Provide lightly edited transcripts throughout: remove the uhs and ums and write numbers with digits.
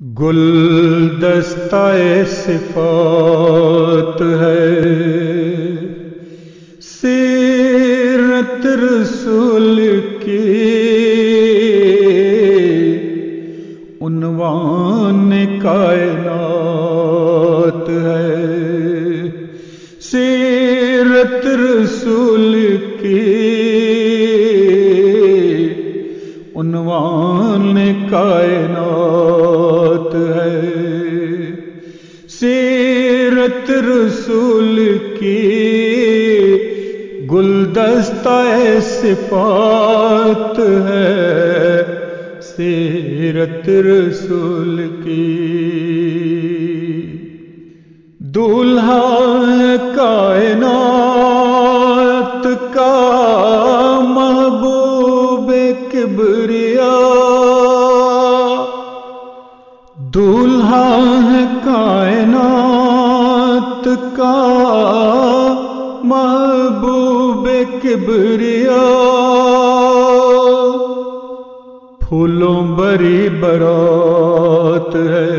گلدستہ صفات ہے سیرت رسول کی، عنوان کائنات ہے سیرت رسول کی، عنوان کائنات ہے سیرت رسول کی، گلدستہ صفات ہے سیرت رسول کی، دولہا کائنات کا محبوب کبریا، دولہا کائنات کا محبوب کبریا، پھولوں بری برات ہے،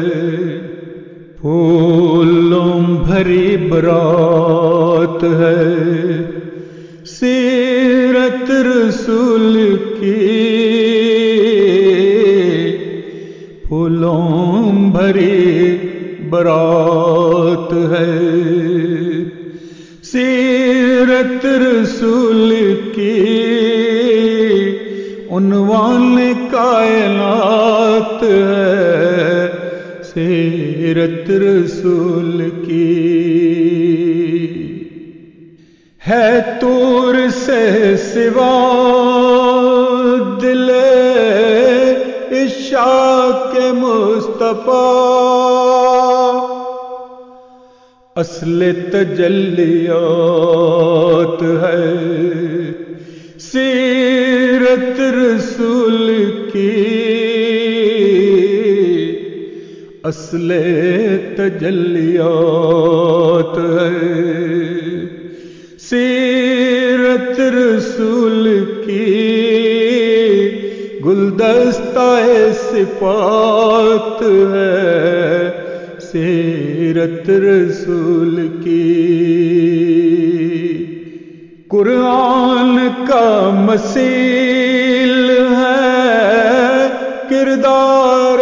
پھولوں بھری برات ہے سیرت رسول کی، پھولوں بھری برات ہے سیرت رسول کی، عنوان کائنات ہے سیرت رسول کی، ہے طور سے سوا دل عشاق مصطفیٰ، اصل تجلیات ہے سیرت رسول کی، اصل تجلیات ہے سیرت رسول کی، گلدستہ صفات ہے سیرت رسول کی، قرآن کا مثیل ہے کردار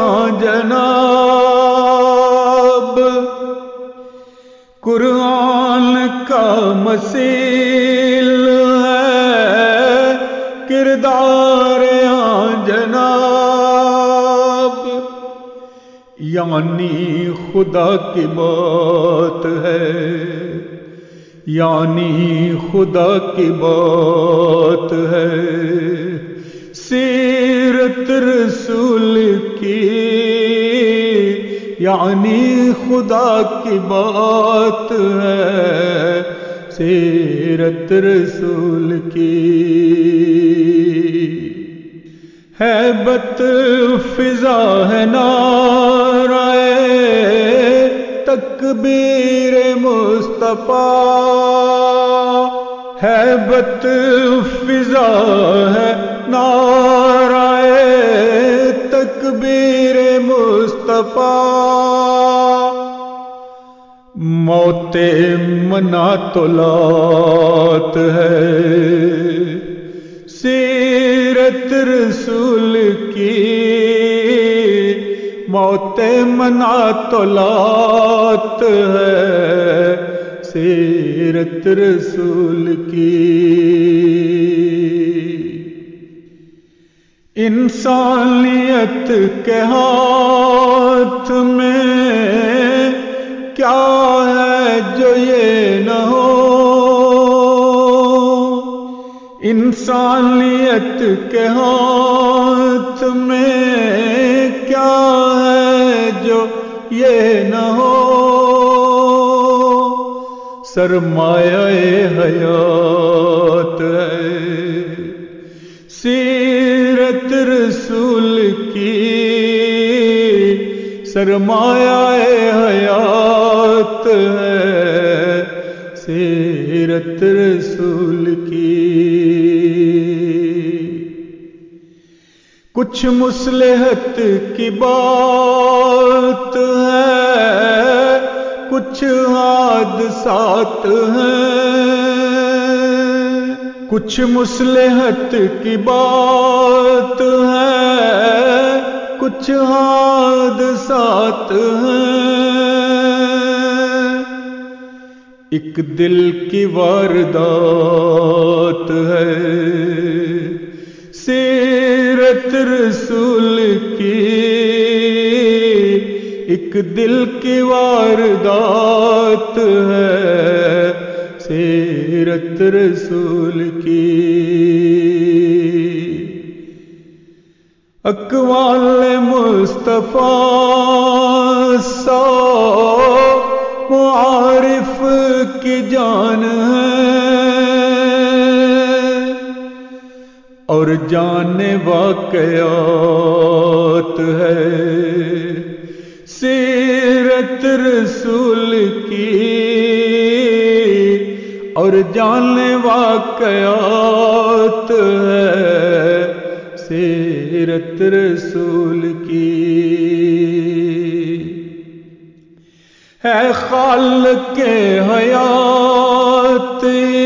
جناب، قرآن کا مثیل ہے کردار جناب، یعنی خدا کی بات ہے، یعنی خدا کی بات ہے سیرت رسول کی، یعنی خدا کی بات ہے سیرت رسول کی، ہیبت فضا ہے نعرہ تکبیر مصطفیٰ، ہیبت فضا ہے نعرہ تکبیر مصطفیٰ، موت مناتلات ہے سیرت رسول کی، موت مناتلات ہے سیرت رسول کی، انسانیت کے ہاتھ میں کیا ہے جو یہ نہ ہو، انسانیت کے ہاتھ میں کیا ہے جو یہ نہ ہو، سرمایہ حیات ہے سیرت رسول کی، سرمایہ حیات ہے سیرت رسول کی، کچھ مصلحت کی بات ہے، کچھ حادثات ہیں، کچھ مصلحت کی بات ہے، کچھ حادثات ہیں، ایک دل کی واردات ہے، سیرت رسول کی ایک دل کی واردات ہے، سیرت رسول کی اقوال مصطفیٰ سو معارف کی جان ہے، اور جان واقعات ہے، سیرت رسول کی اور جان واقعات ہے، سیرت رسول کی ہے، خالق حیات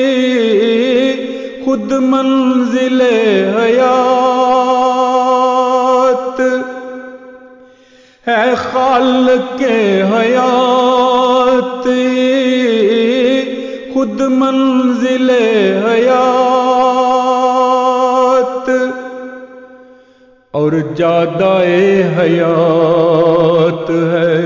خود منزل حیات ہے، خالق حیات خود منزل حیات، اور جادہ حیات ہے،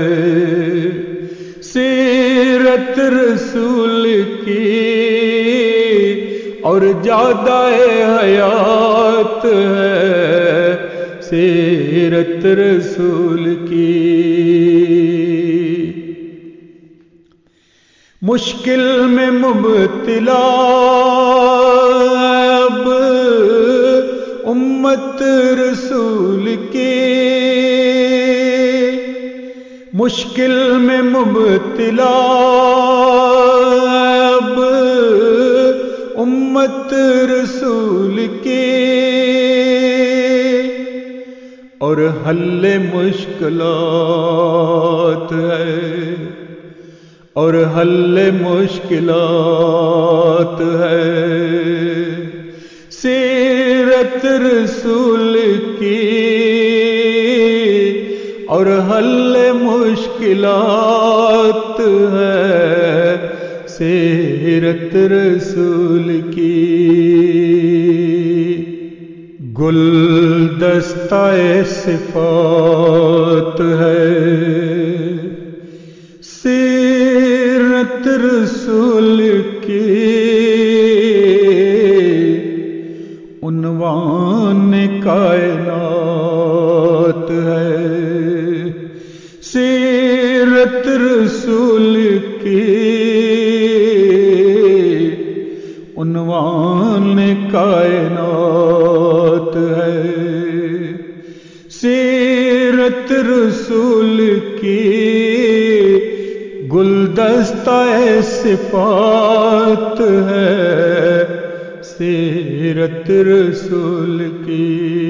سیرت رسول کی اور جادہ حیات ہے، سیرت رسول کی مشکل میں مبتلا اب امت رسول کی، مشکل میں مبتلا اب امت رسول کی، اور حل مشکلات ہے، اور حل مشکلات ہے، سیرت رسول کی اور حل مشکلات ہے، سیرت رسول کی گلدستہ صفات ہے، سیرت رسول کی عنوان کائنات ہے، سیرت رسول کی عنوان کائنات ہے، سیرت رسول کی گلدستہ صفات ہے، سیرت رسول کی